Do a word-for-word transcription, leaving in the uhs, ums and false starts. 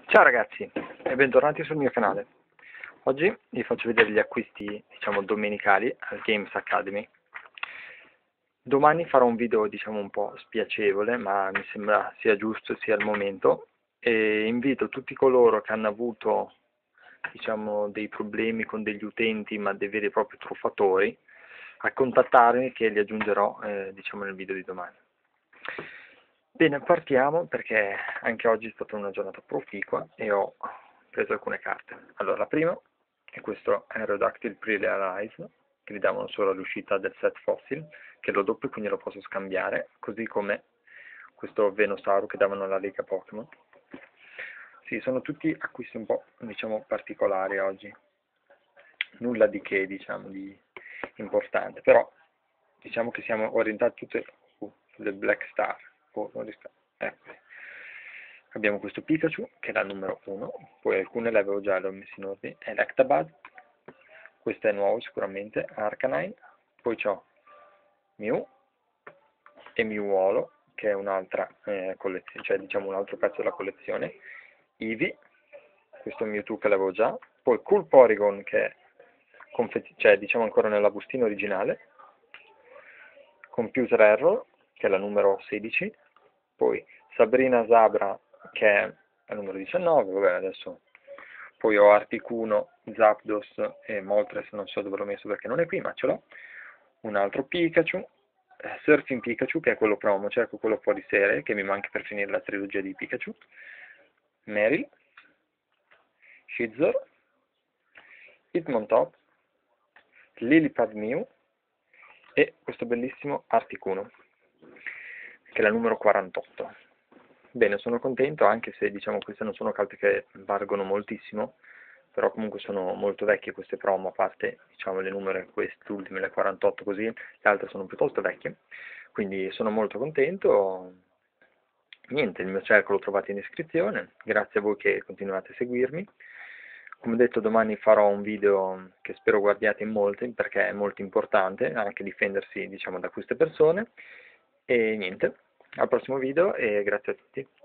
Ciao ragazzi e bentornati sul mio canale. Oggi vi faccio vedere gli acquisti, diciamo, domenicali al Games Academy. Domani farò un video, diciamo, un po' spiacevole, ma mi sembra sia giusto sia il momento, e invito tutti coloro che hanno avuto, diciamo, dei problemi con degli utenti, ma dei veri e propri truffatori, a contattarmi, che li aggiungerò, eh, diciamo, nel video di domani. Bene, partiamo perché anche oggi è stata una giornata proficua e ho preso alcune carte. Allora, la prima è questo Aerodactyl Pre-Realize, che mi davano solo all'uscita del set Fossil, che lo doppio quindi lo posso scambiare, così come questo Venusaur che davano alla Lega Pokémon. Sì, sono tutti acquisti un po', diciamo, particolari oggi. Nulla di che, diciamo, di importante, però diciamo che siamo orientati tutte uh, sulle Black Star. Oh, non riesco. Ecco. Abbiamo questo Pikachu, che è la numero uno, poi alcune le avevo già, le ho messe in ordine, Electabuzz, questo è nuovo sicuramente, Arcanine, poi ho Mew e Mewolo, che è un'altra eh, collezione, cioè diciamo un altro pezzo della collezione, Eevee, questo Mewtwo che l'avevo già, poi Cool Porygon, che è cioè, diciamo ancora nella bustina originale, Computer Error, che è la numero sedici, poi Sabrina Zabra, che è la numero diciannove, vabbè adesso, poi ho Articuno, Zapdos e Moltres, non so dove l'ho messo perché non è qui, ma ce l'ho, un altro Pikachu, eh, Surfing Pikachu, che è quello promo, cerco quello fuori serie, che mi manca per finire la trilogia di Pikachu, Meryl, Scizor, Hitmontop, Lilipad Mew e questo bellissimo Articuno, che è la numero quarantotto. Bene, sono contento, anche se diciamo queste non sono carte che valgono moltissimo, però comunque sono molto vecchie queste promo, a parte diciamo le numere, queste ultime, le quarantotto così, le altre sono piuttosto vecchie, quindi sono molto contento. Niente, il mio cerco lo trovate in descrizione, grazie a voi che continuate a seguirmi. Come detto, domani farò un video che spero guardiate in molti, perché è molto importante anche difendersi, diciamo, da queste persone. E niente, al prossimo video e grazie a tutti.